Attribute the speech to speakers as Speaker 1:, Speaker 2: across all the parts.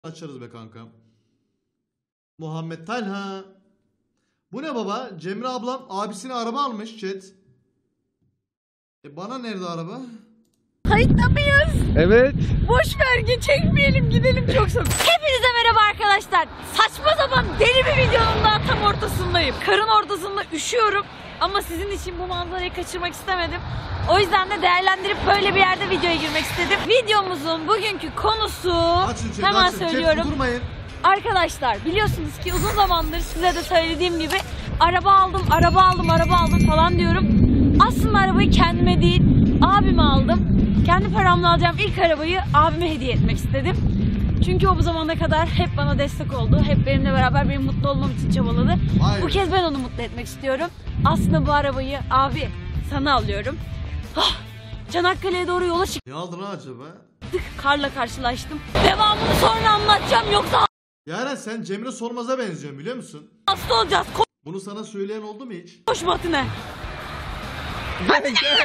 Speaker 1: Açarız be kankam. Muhammed Talha. Bu ne baba? Cemre ablam abisine araba almış chat. Bana nerede araba?
Speaker 2: Kayıtta mıyız?
Speaker 3: Evet.
Speaker 2: Boş ver, çekmeyelim, gidelim çok soğuk. Hepinize merhaba arkadaşlar. Saçma sapan deli bir videonun daha tam ortasındayım. Karın ortasında üşüyorum ama sizin için bu manzarayı kaçırmak istemedim. O yüzden de değerlendirip böyle bir yerde videoya girmek istedim. Videomuzun bugünkü konusu hemen söylüyorum. Arkadaşlar biliyorsunuz ki uzun zamandır size de söylediğim gibi araba aldım falan diyorum. Aslında arabayı kendime değil abime aldım. Kendi paramla alacağım ilk arabayı abime hediye etmek istedim. Çünkü o bu zamana kadar hep bana destek oldu. Hep benimle beraber benim mutlu olmam için çabaladı. Hayır. Bu kez ben onu mutlu etmek istiyorum. Aslında bu arabayı abi sana alıyorum. Çanakkale'ye doğru yola çıktık.
Speaker 1: Ne aldın acaba?
Speaker 2: Karla karşılaştım. Devamını sonra anlatacağım yoksa...
Speaker 1: Yaren sen Cemre Sormaz'a benziyorsun biliyor musun?
Speaker 2: Hasta olacağız.
Speaker 1: Bunu sana söyleyen oldu mu hiç?
Speaker 2: Koş Batine.
Speaker 3: Gel.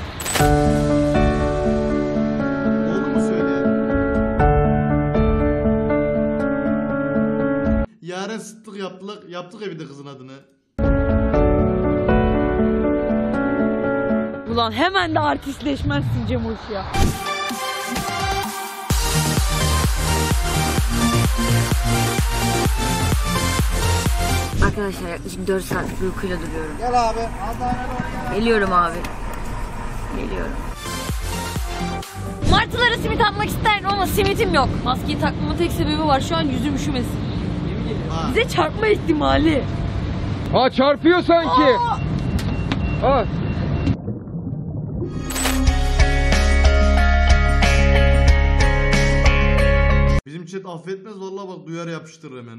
Speaker 1: Oldu mu söyleyen? Yaren sıttık yaptık evde kızın adını.
Speaker 2: Ulan hemen de artistleşmezsin Cemuş ya. Arkadaşlar yaklaşık 4 saatlik bir uykuyla duruyorum.
Speaker 1: Gel abi.
Speaker 2: Geliyorum abi. Geliyorum. Martılara simit almak isterdim ama simitim yok. Maskeyi takmamın tek sebebi var. Şu an yüzüm üşümesin. Bize çarpma ihtimali.
Speaker 3: Aa çarpıyor sanki. Aa.
Speaker 1: Bizim chat affetmez vallahi bak duyar yapıştırır hemen.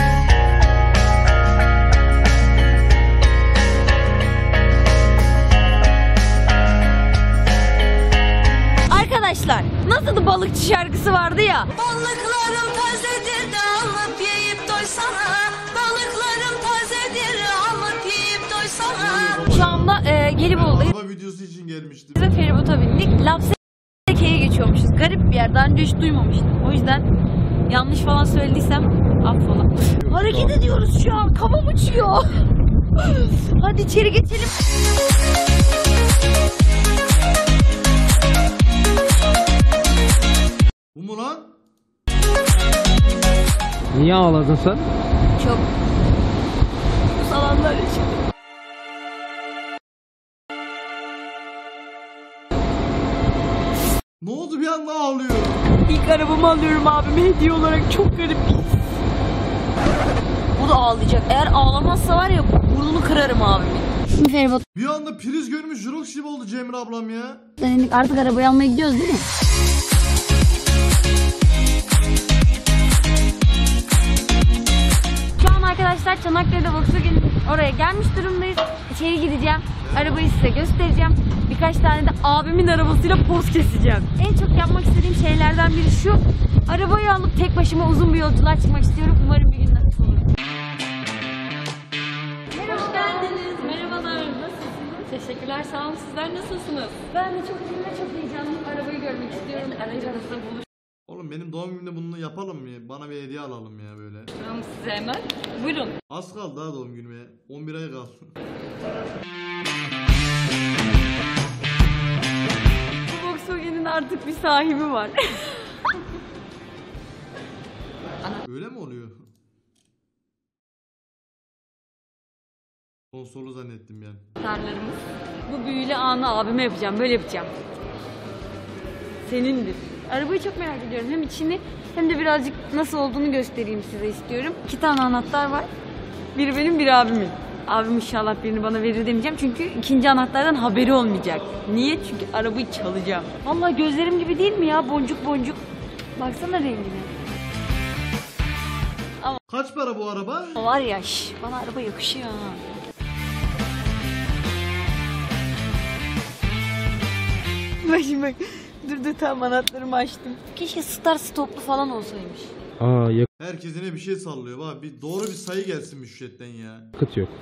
Speaker 2: Arkadaşlar nasıl balıkçı şarkısı vardı ya.
Speaker 4: Balıklarım tazedir de alıp yiyip doysana. Balıklarım tazedir alıp yiyip doysana.
Speaker 2: Şu anda Gelibolu'dayız.
Speaker 1: Araba videosu için gelmiştim.
Speaker 2: Ve feribota bindik. Lapseke'ye geçiyormuşuz. Garip bir yer. Daha önce hiç duymamıştım. O yüzden yanlış falan söylediysem affola. Hareket ediyoruz şu an. Kafam uçuyor. Hadi içeri geçelim.
Speaker 1: Bu mu lan?
Speaker 3: Niye ağladın sen?
Speaker 2: Çok. Bu salanlar için.
Speaker 1: Ne oldu bir anda ağlıyor?
Speaker 2: İlk arabamı alıyorum abime hediye olarak. Çok garip bir his. Bu da ağlayacak. Eğer ağlamazsa var ya burnunu kırarım abimin. Şimdi feribot.
Speaker 1: Bir anda priz görmüş Jurox gibi oldu Cemre ablam ya.
Speaker 2: Artık arabayı almaya gidiyoruz değil mi? Şu an arkadaşlar Çanakkale'de Volkswagen oraya gelmiş durumdayız. İçeri gideceğim. Arabayı size göstereceğim. Birkaç tane de abimin arabasıyla poz keseceğim. En çok yapmak istediğim şeylerden biri şu. Arabayı alıp tek başıma uzun bir yolculuğa çıkmak istiyorum. Umarım bir gün nasip olur. Hoş geldiniz. Merhabalar. Nasılsınız?
Speaker 5: Teşekkürler, sağ olun. Sizler nasılsınız?
Speaker 2: Ben de çok iyiyim ve çok heyecanlıyım. Arabayı görmek istiyorum. Aracınızda buluş.
Speaker 1: Oğlum benim doğum günümde bunu yapalım mı? Bana bir hediye alalım ya böyle.
Speaker 5: Tamam, size hemen. Buyurun.
Speaker 1: Az kaldı daha doğum günüme. 11 ay kaldı.
Speaker 2: Bu Volkswagen'in artık bir sahibi var.
Speaker 1: Öyle mi oluyor? Konsolu zannettim yani.
Speaker 2: Tarlarımız. Bu büyülü anı abime yapacağım. Böyle yapacağım. Senindir. Arabayı çok merak ediyorum. Hem içini hem de birazcık nasıl olduğunu göstereyim size istiyorum. 2 tane anahtar var. Biri benim, biri abimin. Abim inşallah birini bana verir demeyeceğim. Çünkü ikinci anahtardan haberi olmayacak. Niye? Çünkü arabayı çalacağım. Vallahi gözlerim gibi değil mi ya? Boncuk boncuk. Baksana rengine.
Speaker 1: Kaç para bu araba?
Speaker 2: Var ya bana araba yakışıyor ha. Bak. Dur tam anahtarımı açtım. Keşke start stoplu falan olsaymış.
Speaker 3: Aa
Speaker 1: Herkes yine bir şey sallıyor. Bak bir doğru bir sayı gelsin müştetten ya.
Speaker 3: yakıt yok.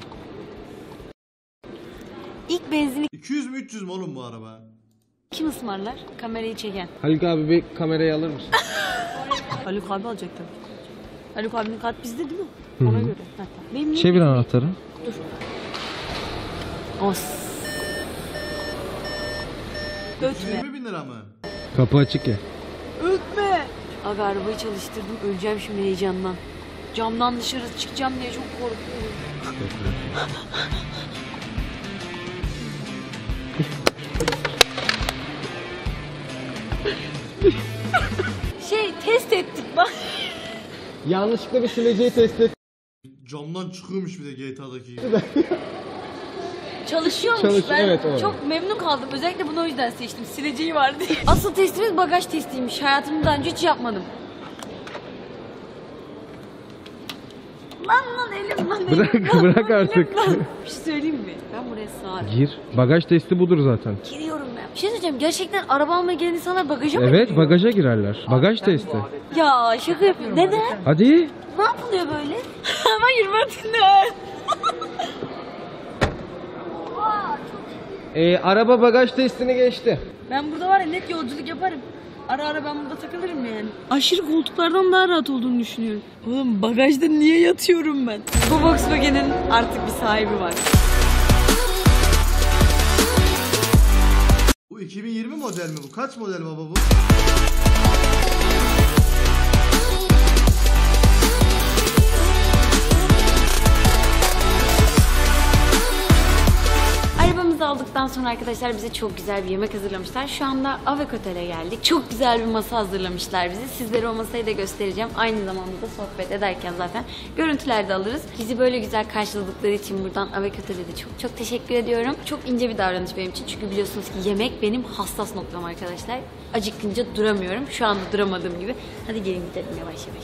Speaker 2: İlk benzini
Speaker 1: 200 mü 300 mü oğlum bu araba?
Speaker 2: kim ısmarlar? Kamerayı çeken.
Speaker 3: Haluk abi bir kamerayı alır mısın?
Speaker 2: Haluk abi alacak tabii. Haluk abinin kart bizde değil mi? Ona göre. Hatta. Benim
Speaker 3: Çevir anahtarı.
Speaker 2: Dur. Os. Ötme.
Speaker 1: 20 bin lira mı?
Speaker 3: Kapı açık ya.
Speaker 2: Ötme. Abi arabayı çalıştırdım. Öleceğim şimdi heyecandan. Camdan dışarı çıkacağım diye çok korkuyorum. Test ettik bak.
Speaker 3: Yanlışlıkla bir sileceği test et.
Speaker 1: Camdan çıkıyormuş bir de GTA'daki gibi.
Speaker 2: Çalışıyormuş. Ben
Speaker 3: evet, o.
Speaker 2: çok memnun kaldım. Özellikle bunu o yüzden seçtim. Sileceği var diye. Asıl testimiz bagaj testiymiş. Hayatımda daha önce hiç yapmadım. Lan elim lan elim.
Speaker 3: Bırak artık.
Speaker 2: Lan. Bir şey söyleyeyim mi? Ben buraya sığarım.
Speaker 3: Gir. Bagaj testi budur zaten.
Speaker 2: Giriyorum ben. Bir şey söyleyeceğim. Gerçekten araba almaya gelen insanlar bagaja mı
Speaker 3: Evet,
Speaker 2: giriyor?
Speaker 3: bagaja girerler. Bagaj testi.
Speaker 2: Ya şaka yapıyorum. Neden?
Speaker 3: Hadi.
Speaker 2: Ne yapılıyor böyle? Ama yürümetinler.
Speaker 3: Araba bagaj testini geçti.
Speaker 2: Ben burada var ya net yolculuk yaparım. Ara ara ben burada takılırım yani. Aşırı koltuklardan daha rahat olduğunu düşünüyorum. Oğlum bagajda niye yatıyorum ben? Bu Volkswagen'in artık bir sahibi var.
Speaker 1: Bu 2020 model mi bu? Kaç model baba bu?
Speaker 2: Arabamızı aldıktan sonra arkadaşlar bize çok güzel bir yemek hazırlamışlar. Şu anda Avec Otel'e geldik. Çok güzel bir masa hazırlamışlar bize. Sizlere o masayı da göstereceğim. Aynı zamanda da sohbet ederken zaten görüntüler de alırız. Bizi böyle güzel karşıladıkları için buradan Avec Otel'e de çok çok teşekkür ediyorum. Çok ince bir davranış benim için. Çünkü biliyorsunuz ki yemek benim hassas noktam arkadaşlar. Acıkınca duramıyorum. Şu anda duramadığım gibi. Hadi gelin gidelim yavaş yavaş.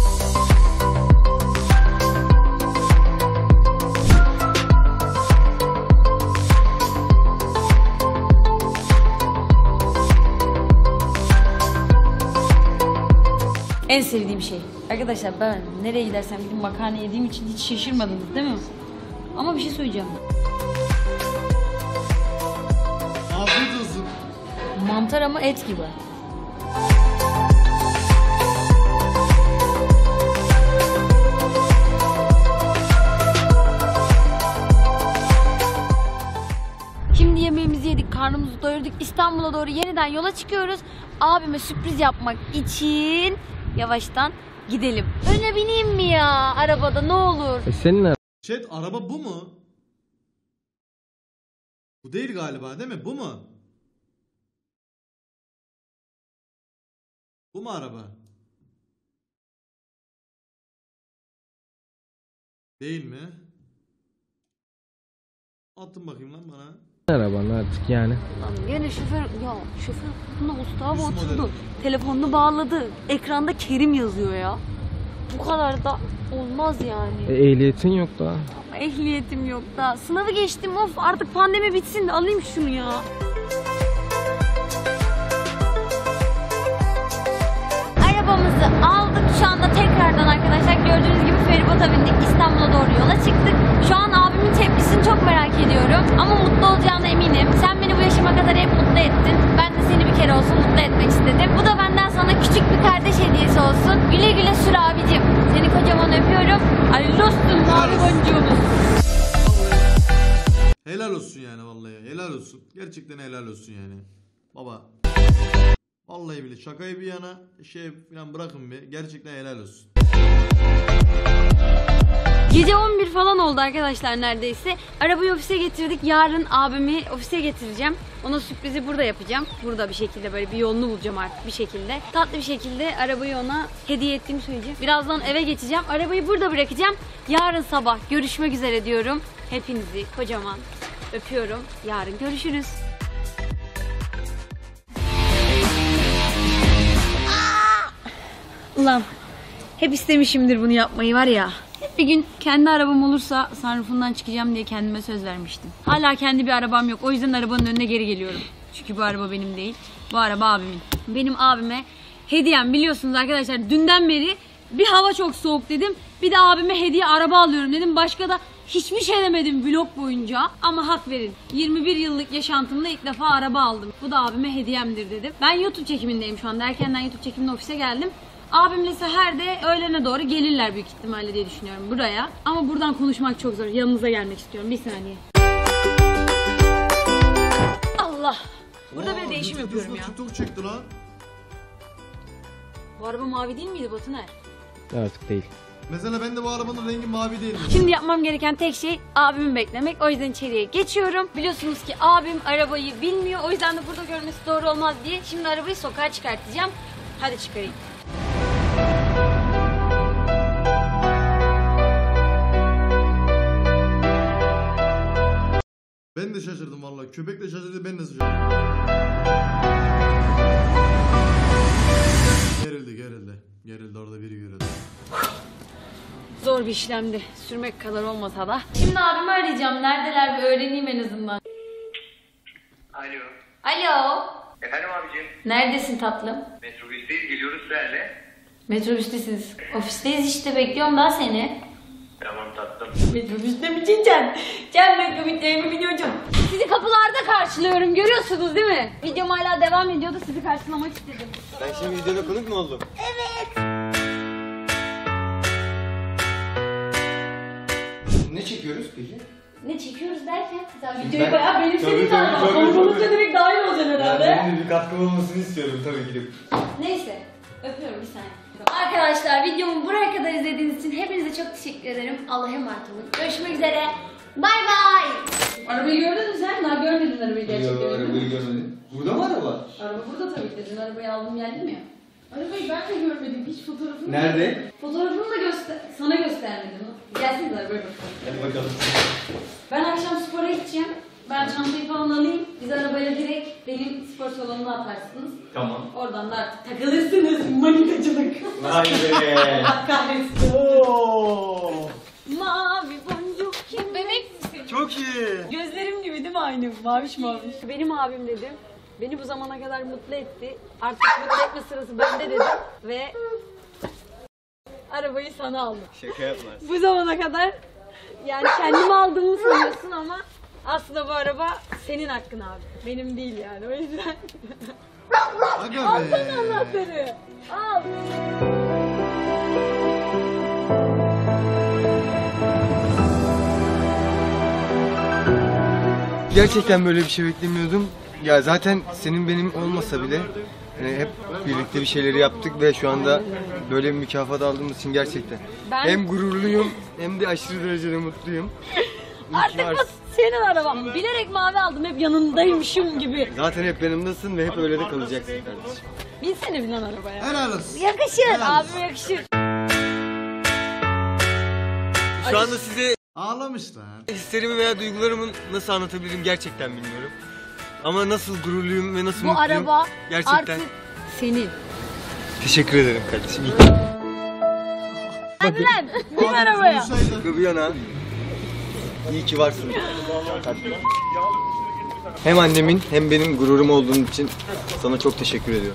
Speaker 2: En sevdiğim şey. Arkadaşlar ben nereye gidersem gidip makarna yediğim için hiç şaşırmadınız değil mi? Ama bir şey söyleyeceğim.
Speaker 1: Afiyet olsun.
Speaker 2: Mantar ama et gibi. Şimdi yemeğimizi yedik, karnımızı doyurduk. İstanbul'a doğru yeniden yola çıkıyoruz. Abime sürpriz yapmak için yavaştan gidelim. Öne bineyim mi ya arabada ne olur?
Speaker 3: Senin
Speaker 1: Chat araba bu mu? Bu değil galiba değil mi? Bu mu? Bu mu araba? Değil mi? Atın bakayım lan bana.
Speaker 3: araban artık yani.
Speaker 2: Lan yine şoför koltuğuna Mustafa
Speaker 1: Üst
Speaker 2: oturdu.
Speaker 1: model.
Speaker 2: Telefonunu bağladı. Ekranda Kerim yazıyor ya. Bu kadar da olmaz yani.
Speaker 3: Ehliyetin yok daha.
Speaker 2: Ama ehliyetim yok da. Sınavı geçtim of artık pandemi bitsin de alayım şunu ya. Arabamızı aldık şu anda tekrardan arkadaşlar gördüğünüz gibi feribota bindik. İstanbul'a doğru yola çıktık. Şu an abimin tepkisini çok merak ediyorum. Ama mutlu olacağına eminim. Sen beni bu yaşıma kadar hep mutlu ettin. Ben de seni bir kere olsun mutlu etmek istedim. Bu da benden sana küçük bir kardeş hediyesi olsun. Güle güle sür abicim. Seni kocaman öpüyorum. Hayırlı olsun mavi boncuğumuz.
Speaker 1: Helal olsun yani vallahi. Helal olsun. Gerçekten helal olsun yani. Baba. Vallahi bile şakayı bir yana şey falan bırakın bir. Gerçekten helal olsun.
Speaker 2: Gece 11 falan oldu arkadaşlar neredeyse. Arabayı ofise getirdik. Yarın abimi ofise getireceğim. Ona sürprizi burada yapacağım. Burada bir şekilde böyle bir yolunu bulacağım artık bir şekilde. Tatlı bir şekilde arabayı ona hediye ettiğimi söyleyeceğim. Birazdan eve geçeceğim. Arabayı burada bırakacağım. Yarın sabah görüşmek üzere diyorum. Hepinizi kocaman öpüyorum. Yarın görüşürüz. Ulan hep istemişimdir bunu yapmayı var ya. Hep bir gün kendi arabam olursa sunroofundan çıkacağım diye kendime söz vermiştim. Hala kendi bir arabam yok. O yüzden arabanın önüne geri geliyorum. Çünkü bu araba benim değil. Bu araba abimin. Benim abime hediyem biliyorsunuz arkadaşlar. Dünden beri bir hava çok soğuk dedim. Bir de abime hediye araba alıyorum dedim. Başka da hiçbir şey demedim vlog boyunca. Ama hak verin. 21 yıllık yaşantımda ilk defa araba aldım. Bu da abime hediyemdir dedim. Ben YouTube çekimindeyim şu anda. Erkenden YouTube çekiminde ofise geldim. Abimle Seher de öğlene doğru gelirler büyük ihtimalle diye düşünüyorum buraya. Ama buradan konuşmak çok zor. Yanınıza gelmek istiyorum. Bir saniye. Allah! Burada bir değişim yapıyorum ya.
Speaker 1: TikTok çekti lan.
Speaker 2: Bu araba mavi değil miydi Batuner?
Speaker 3: Artık değil.
Speaker 1: Mesela ben de bu arabanın rengi mavi değil mi?
Speaker 2: Şimdi yapmam gereken tek şey abimi beklemek. O yüzden içeriye geçiyorum. Biliyorsunuz ki abim arabayı bilmiyor. O yüzden de burada görmesi doğru olmaz diye. Şimdi arabayı sokağa çıkartacağım. Hadi çıkarayım.
Speaker 1: Ben de şaşırdım vallahi. Köpek de şaşırdı, ben de şaşırdım. Gerildi. Gerildi, orada biri gerildi.
Speaker 2: Zor bir işlemdi. Sürmek kadar olmasa da. Şimdi abimi arayacağım. Neredeler bir öğreneyim en azından.
Speaker 6: Alo.
Speaker 2: Alo.
Speaker 6: Efendim abicim.
Speaker 2: Neredesin tatlım?
Speaker 6: Metrobüsteyiz, geliyoruz Seher'le.
Speaker 2: Metrobüstesiniz. Ofisteyiz işte, bekliyorum daha seni.
Speaker 6: Tamam tatlım.
Speaker 2: Metrobüste mi Cincan? Can metrobüsteyimi biliyorum. Sizi kapılarda karşılıyorum, görüyorsunuz değil mi? Videom hala devam ediyordu, sizi karşılamak istedim.
Speaker 3: Ben şimdi videoda konuk mu oldum? Ne çekiyoruz peki?
Speaker 2: Ne çekiyoruz derken? Sen videoyu bayağı benimsedin galiba. Konuk olunca direkt dahil olacaksın herhalde.
Speaker 3: Benim de bir katkım olmasını istiyorum tabii gidip.
Speaker 2: Neyse, öpüyorum bir saniye. Arkadaşlar videomu buraya kadar izlediğiniz için hepinize çok teşekkür ederim. Allah'a emanet olun. Görüşmek üzere. Bay bay. Arabayı gördün mü sen? Daha görmedin arabayı gerçekten.
Speaker 3: Arabayı görmedim. Burada mı araba?
Speaker 2: Araba burada tabii ki de. Dün arabayı aldım geldim ya. Arabayı ben de görmedim. Hiç fotoğrafını
Speaker 3: Nerede?
Speaker 2: Fotoğrafını da sana göstermedim. Gelsiniz arabaya bakalım.
Speaker 3: Hadi bakalım.
Speaker 2: Ben akşam spora gideceğim. Ben çantayı falan alayım. Biz arabayla direkt benim spor salonuna atarsınız.
Speaker 3: Tamam.
Speaker 2: Oradan da artık takılırsınız. Manikacılık.
Speaker 3: Vay be.
Speaker 2: Allah kahretsin.
Speaker 3: Oo.
Speaker 2: Mavi boncuk kim? Bebek misin?
Speaker 3: Çok iyi.
Speaker 2: Gözlerim gibi değil mi aynı? Maviş maviş. Benim abim dedim. Beni bu zamana kadar mutlu etti. Artık mutlu etme sırası bende dedim. Ve arabayı sana aldım.
Speaker 3: Şaka yapma.
Speaker 2: Bu zamana kadar yani kendimi aldığımı sanıyorsun ama aslında bu araba senin hakkın abi. Benim değil yani, o yüzden.
Speaker 1: Aga
Speaker 2: Al
Speaker 1: be.
Speaker 2: sana anahtarı. Al.
Speaker 7: Gerçekten böyle bir şey beklemiyordum. Ya zaten senin benim olmasa bile hani hep birlikte bir şeyleri yaptık ve şu anda böyle bir mükafat aldığımız için gerçekten
Speaker 2: Ben-
Speaker 7: hem gururluyum hem de aşırı derecede mutluyum. İyi ki
Speaker 2: Artık bu
Speaker 7: varsın.
Speaker 2: senin araban. Bilerek mavi aldım, hep yanındaymışım gibi.
Speaker 7: Zaten hep yanımdasın ve hep öyle de kalacaksın kardeşim.
Speaker 2: Binsene bilen arabaya.
Speaker 1: Helal olsun.
Speaker 2: Yakışır.
Speaker 1: Helal olsun.
Speaker 2: Abime yakışır.
Speaker 7: Şu anda size
Speaker 1: Ağlamış lan.
Speaker 7: hislerimi veya duygularımı nasıl anlatabilirim gerçekten bilmiyorum. Ama nasıl gururluyum ve nasıl
Speaker 2: Bu
Speaker 7: mutluyum
Speaker 2: araba
Speaker 7: gerçekten.
Speaker 2: artık senin.
Speaker 7: Teşekkür ederim kardeşim.
Speaker 2: Hadi lan. Bin arabaya.
Speaker 1: Konuşsaydı.
Speaker 7: Bir yana iyi ki varsın. Hem annemin hem benim gururum olduğun için sana çok teşekkür ediyorum.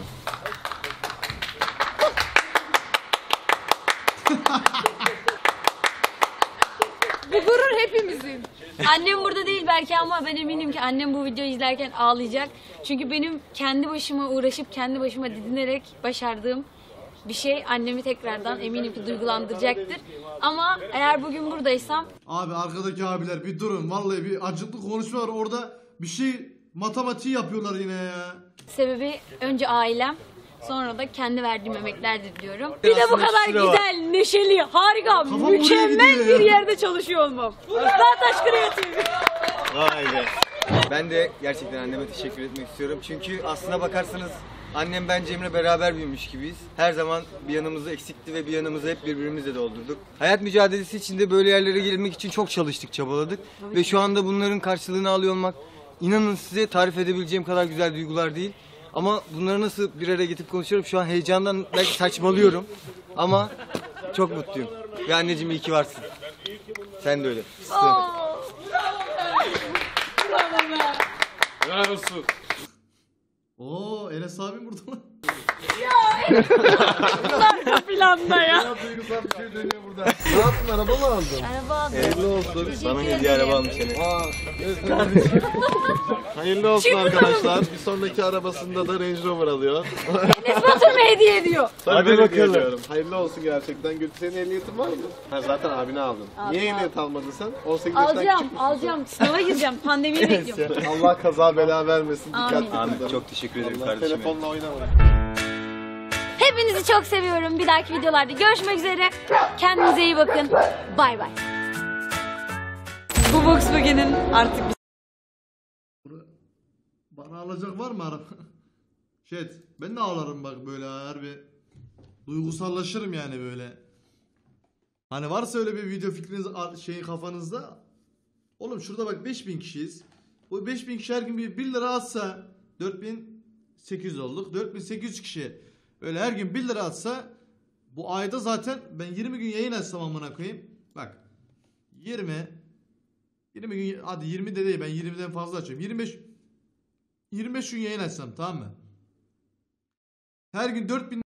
Speaker 2: Bu gurur hepimizin. Annem burada değil belki ama ben eminim ki annem bu videoyu izlerken ağlayacak. Çünkü benim kendi başıma uğraşıp kendi başıma didinerek başardığım bir şey annemi tekrardan eminim ki duygulandıracaktır. Ama eğer bugün buradaysam
Speaker 1: Abi arkadaki abiler bir durun. Vallahi bir acıklı konuşma var. Orada bir şey matematiği yapıyorlar yine ya.
Speaker 2: sebebi önce ailem, sonra da kendi verdiğim emeklerdir diyorum. Bir de bu
Speaker 7: Aslında
Speaker 2: kadar
Speaker 7: şura var.
Speaker 2: güzel, neşeli, harika,
Speaker 1: buraya
Speaker 2: mükemmel
Speaker 1: gidiyor
Speaker 2: bir
Speaker 1: ya.
Speaker 2: yerde çalışıyor olmam. Dağtaş Kreatif.
Speaker 7: Vay be. Ben de gerçekten anneme teşekkür etmek istiyorum. Çünkü aslına bakarsanız annem ben Cemre beraber büyümüş gibiyiz. Her zaman bir yanımızı eksikti ve bir yanımızı hep birbirimizle doldurduk. Hayat mücadelesi içinde böyle yerlere gelmek için çok çalıştık, çabaladık. Ve şu anda bunların karşılığını alıyor olmak, inanın size tarif edebileceğim kadar güzel duygular değil. Ama bunları nasıl bir araya getirip konuşuyorum, şu an heyecandan belki saçmalıyorum. Ama çok mutluyum. Ve anneciğim iyi ki varsın. Sen de öyle.
Speaker 1: Oo Enes abim burada lan.
Speaker 2: Ya Arka planda ya.
Speaker 8: Duygusal bir şey dönüyor burada. Ne yaptın, araba mı aldın?
Speaker 2: Araba aldım.
Speaker 8: Hayırlı olsun.
Speaker 7: Bana hediye araba almış seni.
Speaker 8: Hayırlı olsun arkadaşlar. Bir sonraki arabasında da Range Rover alıyor.
Speaker 2: Enes Batur mu hediye ediyor?
Speaker 8: Hadi bakalım. Hayırlı olsun gerçekten. Gül, senin ehliyetin var mı? Ha, zaten abine aldın. Niye ehliyet almadın sen? 18 yaşından küçük müsün?
Speaker 2: Alacağım. Sınava gireceğim. Pandemiyi bekliyorum.
Speaker 8: Allah kaza bela vermesin.
Speaker 2: Amin.
Speaker 8: Dikkatli
Speaker 7: Ahmet
Speaker 8: kullan.
Speaker 7: çok teşekkür ederim
Speaker 8: Allah,
Speaker 7: kardeşim.
Speaker 8: telefonla oynama.
Speaker 2: Hepinizi çok seviyorum. Bir dahaki videolarda görüşmek üzere. Kendinize iyi bakın. Bay bay. Bu Volkswagen'in artık
Speaker 1: Bana alacak var mı araba? Chat ben de ağlarım bak böyle harbi. Duygusallaşırım yani böyle. Hani varsa öyle bir video fikriniz şeyin kafanızda. Oğlum şurada bak 5000 kişiyiz. Bu 5000 kişi her gün bir lira atsa 4800 olduk. 4800 kişi öyle her gün 1 lira atsa bu ayda zaten ben 20 gün yayın açsam amına koyayım. Bak 20 gün, hadi 20 de değil, ben 20'den fazla açıyorum. 25 gün yayın açsam, tamam mı? Her gün 4000